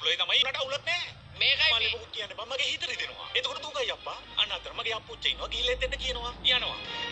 අවුලයි තමයි උනට අවුලක් නෑ මේකයි මල්ලි මොකක් කියන්නේ බං මගේ හිතේ රිදෙනවා එතකොට තෝ ගයි අප්පා අන්න අතර මගේ අප්පුච්චි ඉන්නවා ගිහිල්ලා එතෙන්ට කියනවා යනවා